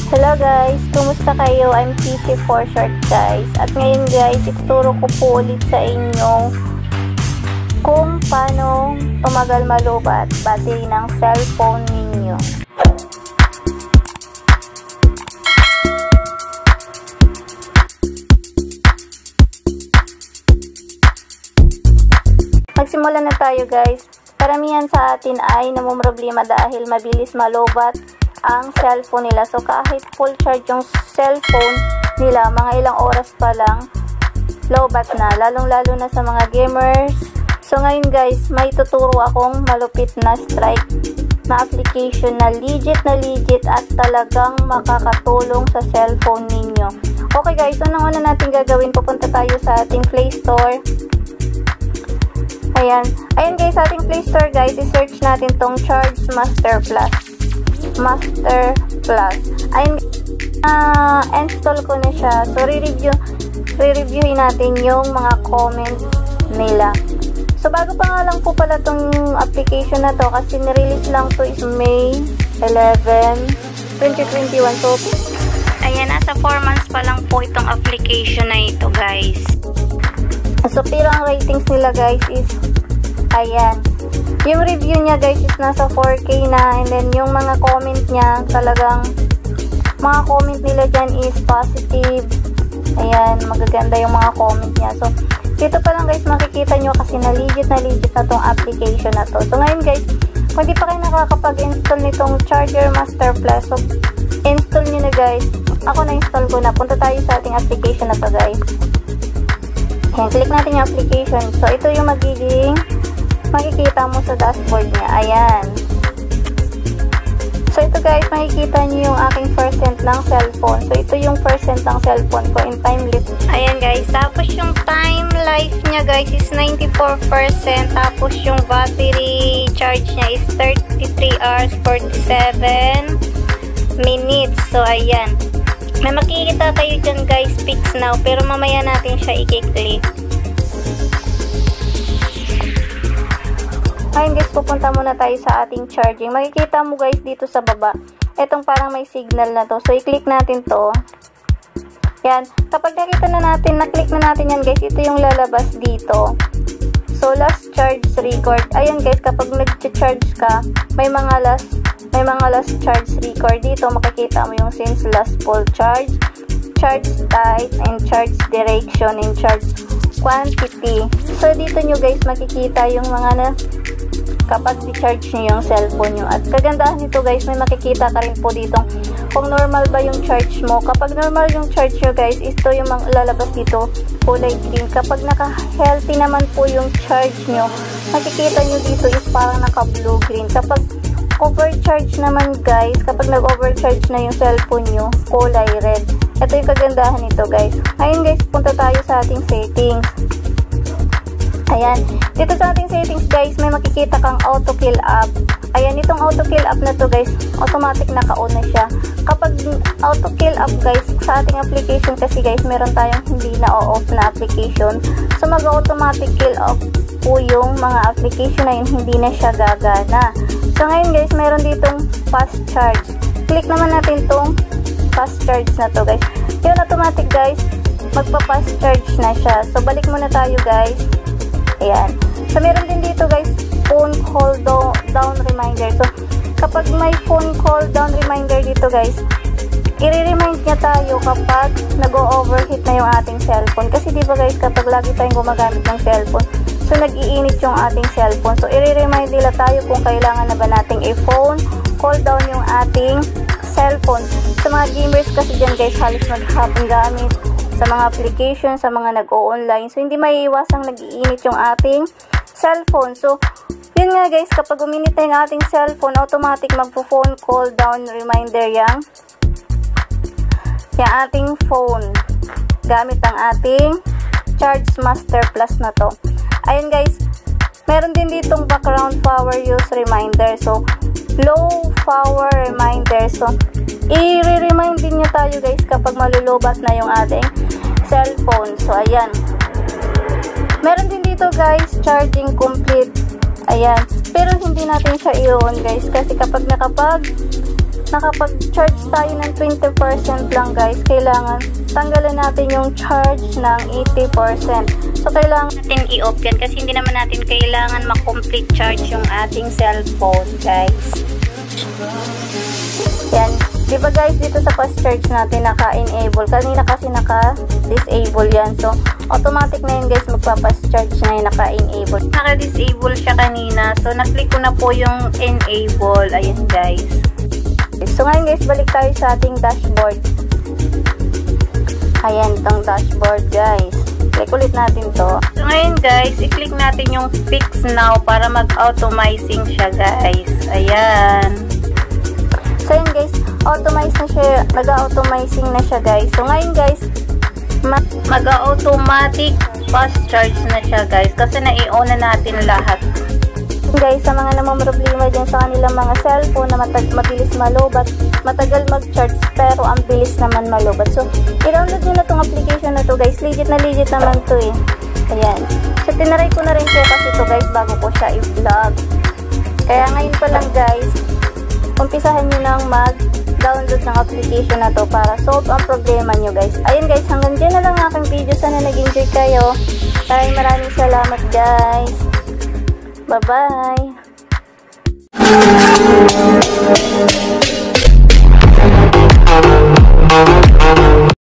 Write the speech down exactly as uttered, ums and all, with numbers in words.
Hello guys, kumusta kayo? I'm P C for short guys. At ngayon guys, ituturo ko po ulit sa inyo kung paano tumagal malubat battery ng cellphone ninyo. Magsimula na tayo guys. Karamihan sa atin ay namumroblema dahil mabilis malubat ang cellphone nila. So kahit full charge yung cellphone nila, mga ilang oras pa lang lowbat na, lalong lalo na sa mga gamers. So ngayon guys, may tuturo akong malupit na strike na application na legit na legit at talagang makakatulong sa cellphone ninyo. Okay guys, unang-una natin gagawin, pupunta tayo sa ating Play Store. Ayan, ayan guys, sa ating Play Store guys, i-search natin tong Charge Master Plus. Master Plus. Ayun, uh, install ko na siya. So, re-review, re-reviewin natin yung mga comment nila. So, bago pa nga lang po pala tong application na to kasi nirelease lang to is May eleventh, twenty twenty-one. So, ayan, nasa four months pa lang po itong application na ito, guys. So, pero ang ratings nila, guys, is ayan. Yung review niya guys is nasa four K na, and then yung mga comment niya talagang mga comment nila dyan is positive. Ayan, magaganda yung mga comment niya. So, dito pa lang guys makikita nyo kasi na legit na legit na tong application na to. So, ngayon guys, kung di pa kayo nakakapag-install nitong Charger Master Plus, so, install nyo na guys. Ako na-install ko na. Punta tayo sa ating application na to guys. Ayan, click natin yung application. So, ito yung magiging makikita mo sa dashboard niya. Ayan. So, ito guys, makikita niyo yung aking percent ng cellphone. So, ito yung percent ng cellphone ko in time life. Ayan guys. Tapos, yung time life niya guys is ninety-four percent. Tapos, yung battery charge niya is thirty-three hours, forty-seven minutes. So, ayan. May makikita kayo dyan guys, fix now. Pero mamaya natin siya i-click. Ngayon guys, pupunta muna tayo sa ating charging. Makikita mo guys dito sa baba, etong parang may signal na to. So, i-click natin to. Yan. Kapag nakita na natin, na-click na natin yan guys, ito yung lalabas dito. So, last charge record. Ayan guys, kapag nag-charge ka, may mga last, may mga last charge record dito. Makikita mo yung since last full charge, charge type, and charge direction, and charge quantity. So, dito nyo guys makikita yung mga na kapag di-charge nyo yung cellphone nyo. At kagandahan nito guys, may makikita ka rin po dito kung normal ba yung charge mo. Kapag normal yung charge nyo guys, ito yung lalabas dito, kulay green. Kapag naka-healthy naman po yung charge nyo, makikita nyo dito is parang naka-blue green. Kapag overcharge naman guys, kapag nag-overcharge na yung cellphone nyo, kulay red. Ito yung kagandahan nito guys. Ngayon guys, punta tayo sa ating settings. Ayan. Dito sa ating settings guys, may makikita kang auto kill app. Ayan, itong auto kill app na to guys, automatic naka-on na siya. Kapag auto kill app guys, sa ating application kasi guys, meron tayong hindi na-off na application. So, mag-automatic kill off po yung mga application na yun, hindi na siya gagana. So, ngayon guys, meron ditong fast charge. Click naman natin tong fast charge na to guys. Yun, automatic guys, magpa-fast charge na siya. So, balik muna tayo guys. Ayan. So, meron din dito guys, phone call do down reminder. So, kapag may phone call down reminder dito guys, i-remind niya tayo kapag nag-overheat na yung ating cellphone. Kasi di ba guys, kapag lagi tayong gumagamit ng cellphone, so nag-iinit yung ating cellphone. So, i-remind nila tayo kung kailangan na ba nating i-phone call down yung ating cellphone. Sa mga gamers kasi dyan guys, halos maghapon gamit sa mga application, sa mga nag-o-online. So, hindi maiiwasang nag-iinit yung ating cellphone. So, yun nga guys, kapag uminit na yung ating cellphone, automatic magpo-phone call down reminder yang yung ating phone gamit ang ating Charge Master Plus na to. Ayun guys, meron din ditong background power use reminder. So, low power reminder. So, i-remind din nyo tayo guys kapag malulubat na yung ating cellphone. So, ayan. Meron din dito guys, charging complete. Ayan. Pero hindi natin siya i-on guys kasi kapag nakapag nakapag-charge tayo ng twenty percent lang guys, kailangan tanggalin natin yung charge ng eighty percent. So, kailangan natin i-off yan kasi hindi naman natin kailangan ma-complete charge yung ating cellphone guys. Yan. Diba guys, dito sa fast charge natin naka-enable. Kanina kasi naka-disable yan. So, automatic na yun guys, magpa-fast charge na yun, naka-enable. Naka-disable siya kanina. So, na-click ko na po yung enable. Ayan guys. So, ngayon guys, balik tayo sa ating dashboard. Ayan, itong dashboard guys. Click ulit natin to. So, ngayon guys, i-click natin yung fix now para mag-automizing siya guys. Ayan. So, yun guys, automate na siya, nag-automizing na siya guys. So, ngayon guys, mag-automatic fast charge na siya guys kasi na-i-on na natin lahat. Guys, sa mga namang problema dyan sa kanilang mga cellphone na matag mabilis malobat, matagal mag-charge pero ang bilis naman malobat. So, i-download nyo na itong application na to guys. Legit na legit naman to eh. Ayan. So, tinaray ko na rin siya kasi to guys bago ko siya i-vlog. Kaya ngayon pa lang guys, umpisahan nyo nang mag-download ng application na to para solve ang problema nyo guys. Ayun guys, hanggang dyan na lang aking video. Sana nag-enjoy kayo. Maraming maraming salamat guys. Bye-bye.